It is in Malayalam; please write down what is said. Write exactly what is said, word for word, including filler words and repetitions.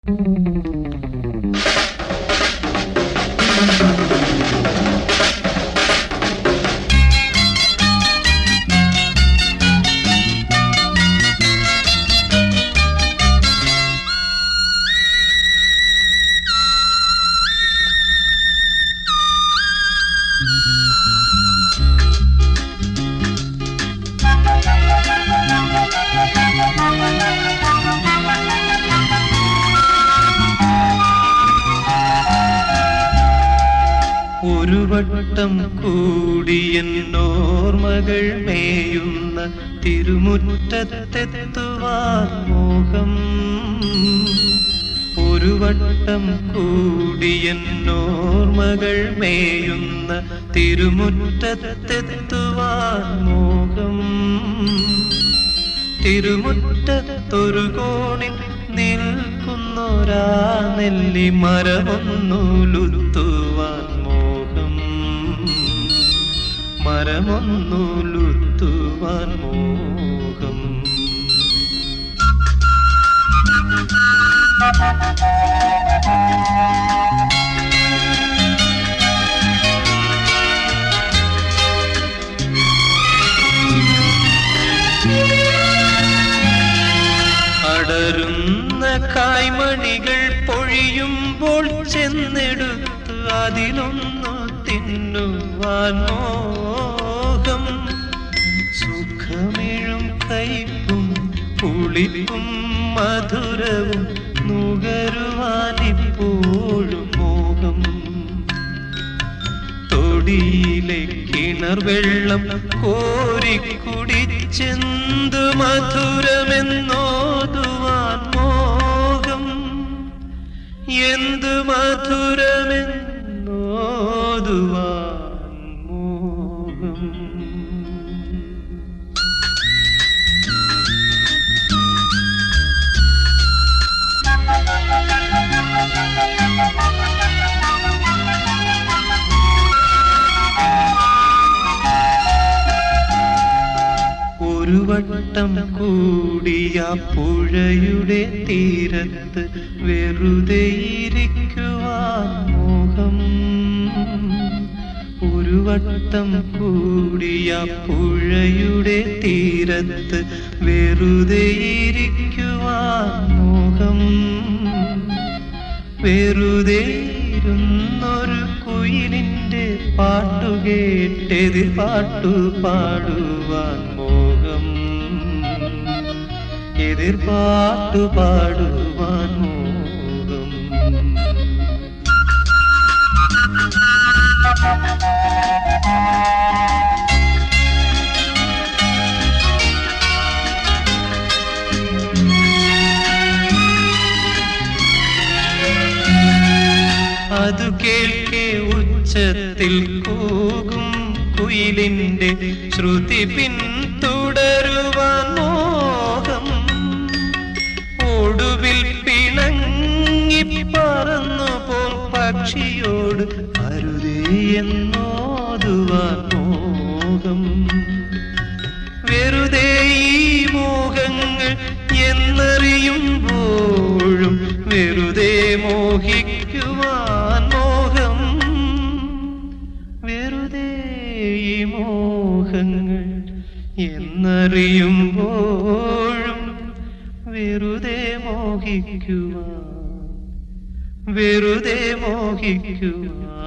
ഒരു വട്ടം കൂടിയൻ ഓർമ്മകൾ മേയുന്ന തിരുമുറ്റത്തെത്തുവാൻ മോഹം. ഒരു വട്ടം കൂടിയൻ ഓർമ്മകൾ മേയുന്ന തിരുമുറ്റത്തെത്തുവാൻ മോഹം. തിരുമുറ്റത്തൊരു കോണിൽ നിൽക്കുന്നൊരാ നെല്ലി മരമൊന്നുലുത്തുവാൻ മോഹം. മരമൊന്നുലുത്തുവാൻ മോഹം. അടരുന്ന കായ്മണികൾ പൊഴിയുമ്പോൾ ചെന്നെടുത്ത് അതിലൊന്നു തിന്നുവാൻ മോഹം. സുഖമിഴും കയ്പും പുളിപ്പും മധുരവും നുകരുവാനിപ്പോഴും മോഹം. തൊടിയിലെ കിണർ വെള്ളം കോരിക്കുടിച്ചെന്തു മധുരമെന്നോതുവാൻ മോഹം. എന്തു മധുരമെന്നോതുവാൻ മോഹം. ഒരു വട്ടം കൂടിയ പുഴയുടെ തീരത്ത് വെറുതെ ഇരിക്കുവാൻ മോഹം. ഒരു വട്ടം കൂടിയ പുഴയുടെ തീരത്ത് വെറുതെ ഇരിക്കുവാൻ മോഹം. വെറുതെ ഇരുന്നൊരു കുയിലിന്റെ പാട്ടുകേട്ടെതിർ പാട്ടു പാടുവാൻ മോഹം. എതിർ പാട്ടു പാടുവാൻ മോഹം. അതു കേൾക്കെ ഉച്ചത്തിൽ കൂകും കുയിലിന്റെ ശ്രുതി പിന്തുടരുവാൻ മോഹം. ഒടുവിൽ പിണങ്ങി പറന്നു പോം പക്ഷിയോട് അരുതേ എന്നോതുവാൻ മോഹം. വെറുതെ ഈ മോഹങ്ങൾ എന്നറിയുമ്പോഴും വെറുതെ മോഹിക്കുവാൻ മോഹം. വെറുതെ ഈ മോഹങ്ങൾ എന്നറിയുമ്പോഴും വെറുതെ മോഹിക്കുവാൻ വെറുതെ മോഹിക്കുവാൻ